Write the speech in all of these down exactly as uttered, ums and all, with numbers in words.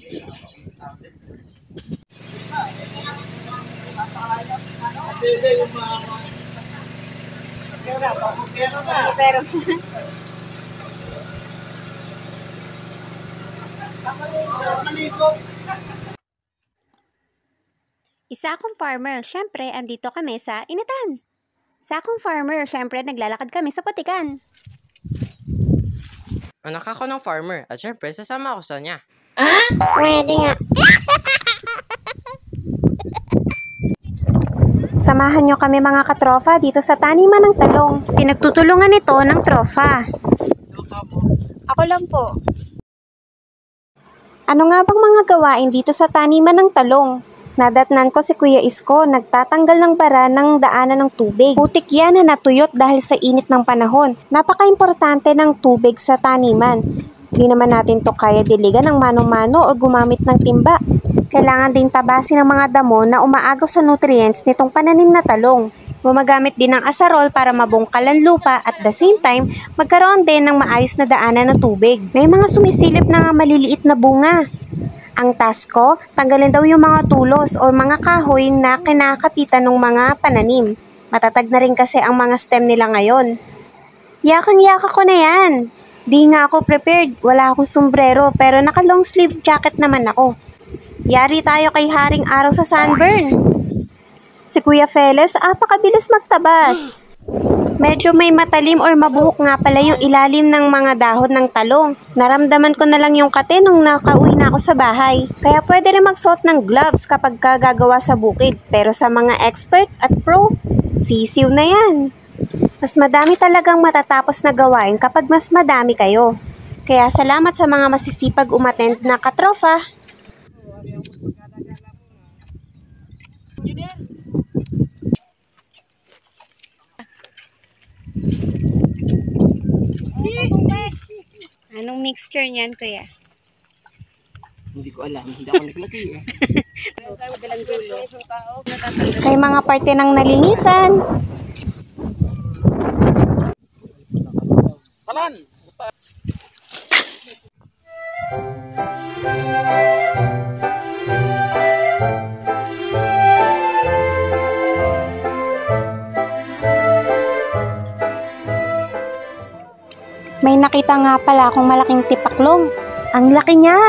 Pero isa akong farmer, syempre andito kami sa initan. Sa akong farmer, syempre naglalakad kami sa putikan. Anak ako ng farmer at syempre sasama ako sa niya. Ah? Pwede nga. Samahan nyo kami mga katrofa dito sa taniman ng talong. Pinagtutulungan ito ng trofa. Ako lang po. Ano nga bang mga gawain dito sa taniman ng talong? Nadatnan ko si Kuya Isko, nagtatanggal ng bara ng daanan ng tubig. Putik yan na natuyot dahil sa init ng panahon. Napaka-importante ng tubig sa taniman. Di naman natin to kaya diligan ng mano-mano o gumamit ng timba. Kailangan din tabasin ng mga damo na umaagaw sa nutrients nitong pananim na talong. Gumagamit din ng asarol para mabungkal ang lupa at the same time, magkaroon din ng maayos na daanan ng tubig. May mga sumisilip na maliliit na bunga. Ang task ko, tanggalin daw yung mga tulos o mga kahoy na kinakapitan ng mga pananim. Matatag na rin kasi ang mga stem nila ngayon. Yakang-yaka ko na yan. Di nga ako prepared, wala akong sombrero pero naka long sleeve jacket naman ako. Yari tayo kay Haring Araw sa sunburn. Si Kuya Feles, apakabilis magtabas. Medyo may matalim or mabuhok nga pala yung ilalim ng mga dahon ng talong. Naramdaman ko na lang yung kate nung nakauwi na ako sa bahay. Kaya pwede rin magsuot ng gloves kapag gagawa sa bukid. Pero sa mga expert at pro, sisiw na yan. Mas madami talagang matatapos na gawain kapag mas madami kayo. Kaya salamat sa mga masisipag umattend na katrofa. Anong mixture niyan, Kuya? Hindi ko alam, hindi ako naglagay eh. Kay mga parte ng nalinisan. Talan! May nakita nga pala akong malaking tipaklong. Ang laki niya!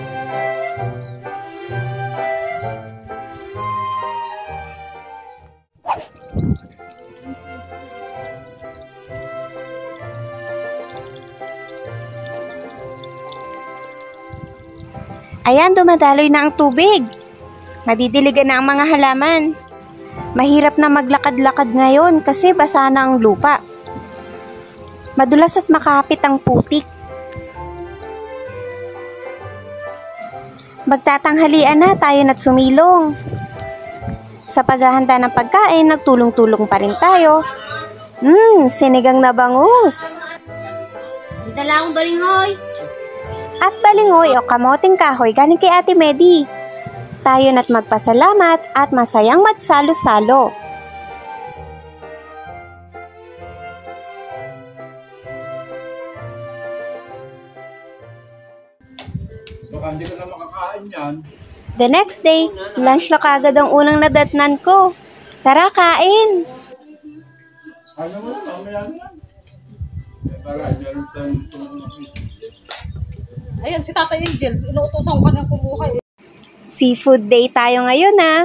Ayan, dumadaloy na ang tubig. Madidiligan na ang mga halaman. Mahirap na maglakad-lakad ngayon kasi basa na ang lupa. Madulas at makapit ang putik. Magtatanghalian na tayo na't sumilong. Sa paghahanda ng pagkain, nagtulong-tulong pa rin tayo. Mmm, sinigang na bangus. Dala akong balingoy. At balingoy o kamoting kahoy galing kay Ate Medi. Tayo na't magpasalamat at masayang magsalo-salo. Baka hindi ko na makakain yan. The next day, lunch na kagad ang unang nadatnan ko. Tara, kain! Ano mo na, mamaya na yan. Eh, para, meron tayong tumulong. Ayan, si Tata Angel, inuutosan ko kanyang kumuha eh. Seafood day tayo ngayon ah.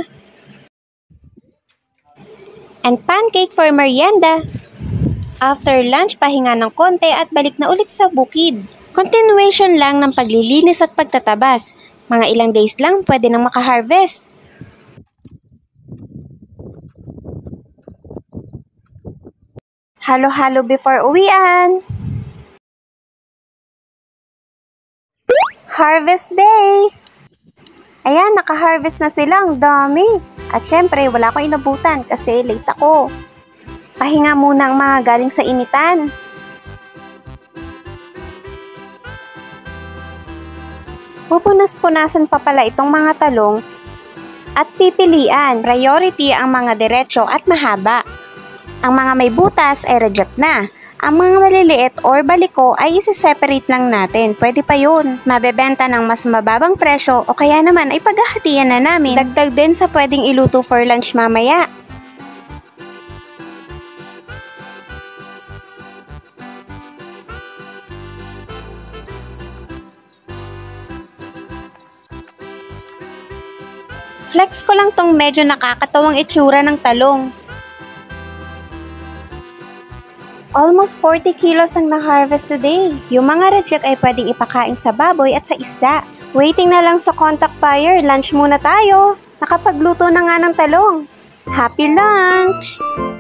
And pancake for merienda. After lunch, pahinga ng konti at balik na ulit sa bukid. Continuation lang ng paglilinis at pagtatabas. Mga ilang days lang pwede nang makaharvest. Halo-halo before uwian. Harvest day! Ayan, naka-harvest na sila. Ang dami. At syempre, wala akong inabutan kasi late ako. Pahinga muna ang mga galing sa initan. Pupunas-punasan pa pala itong mga talong at pipilian. Priority ang mga diretso at mahaba. Ang mga may butas ay reject na. Ang mga maliliit or baliko ay isi-separate lang natin. Pwede pa yun. Mabebenta ng mas mababang presyo o kaya naman ay paghahatian na namin. Dagdag din sa pwedeng iluto for lunch mamaya. Flex ko lang tong medyo nakakatawang itsura ng talong. Almost forty kilos ang na-harvest today. Yung mga reject ay pwedeng ipakain sa baboy at sa isda. Waiting na lang sa contact buyer, lunch muna tayo. Nakapagluto na nga ng talong. Happy lunch!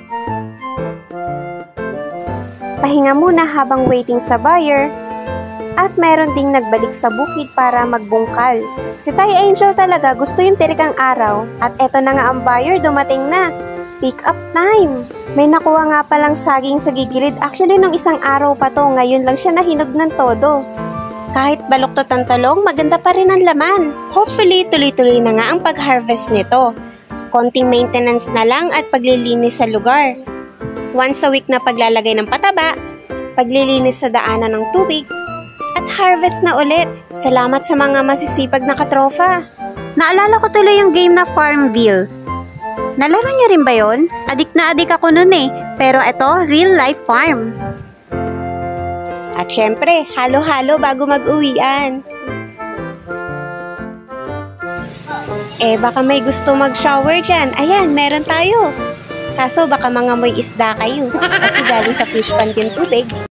Pahinga muna habang waiting sa buyer. At meron ding nagbalik sa bukid para magbungkal. Si Tay Angel talaga gusto yung tirikang araw. At eto na nga ang buyer, dumating na. Pick up time! May nakuha nga palang saging sa gigilid. Actually, nung isang araw pa to, ngayon lang siya nahinog ng todo. Kahit baluktot ang talong, maganda pa rin ang laman. Hopefully, tuloy-tuloy na nga ang pag-harvest nito. Konting maintenance na lang at paglilinis sa lugar. Once a week na paglalagay ng pataba, paglilinis sa daanan ng tubig, at harvest na ulit. Salamat sa mga masisipag na katrofa. Naalala ko tuloy yung game na Farmville. Nalaro niyo rin ba yun? Adik na adik ako nun eh. Pero ito, real life farm. At syempre, halo-halo bago mag-uwian. Eh, baka may gusto mag-shower dyan. Ayan, meron tayo. Kaso baka mga may isda kayo. Kasi galing sa fish pond yung tubig.